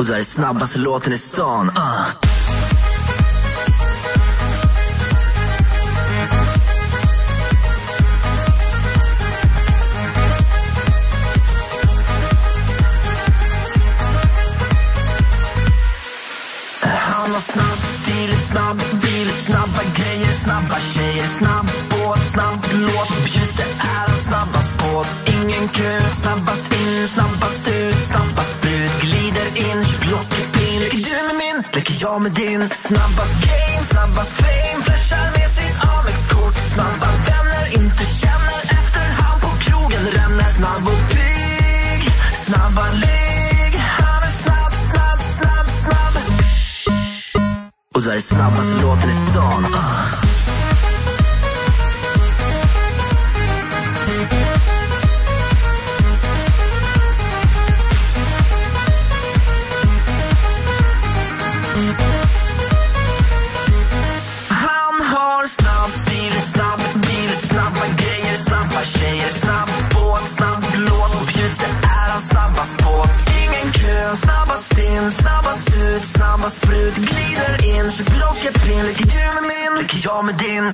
Och det är snabbaste låten i stan. Han har snabb stil, snabb bil, snabba grejer, snabba tjejer, snabb båt, snabb låt. Just det är han snabbast på. Ingen kö, snabbast in, snabbast ut, snabbast ut. Glider in, plockepinn. Leker du med min, leker jag med din. Snabbast game, snabbast fame. Flashar med sitt Amex-kort. Snabba vänner, inte känner efter han på krogen ränner. Snabb och pigg, snabba ligg. Han är snabb, snabb, snabb, snabb. Och det är snabbaste låten i stan. Han har snabb stil, snabb bil, snabba grejer, snabba tjejer, snabb båt, snabb låt. Just det är han snabbast på. Ingen kö, snabbast in, snabbast ut, snabbast sprut. Glider in, så plockepinn. Leker du med min, leker jag med din.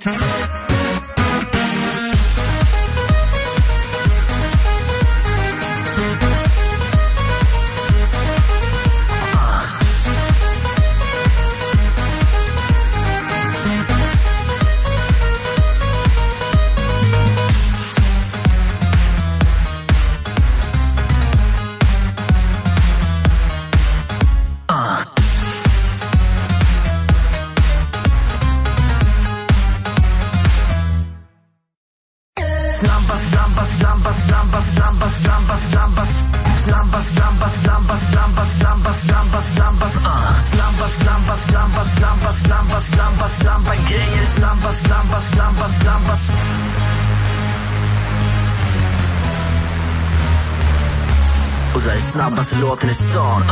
Snabbast, snabbast, snabbast, snabbast, snabbast, snabbast, snabbast. Snabbast, snabbast, snabbast, snabbast, snabbast, snabbast, snabbast. Snabbast, snabbast, snabbast, snabbast, snabbast, snabbast, snabba grejer. Snabbast, snabbast, snabbast, snabbast. Och det är snabbaste låten i stan.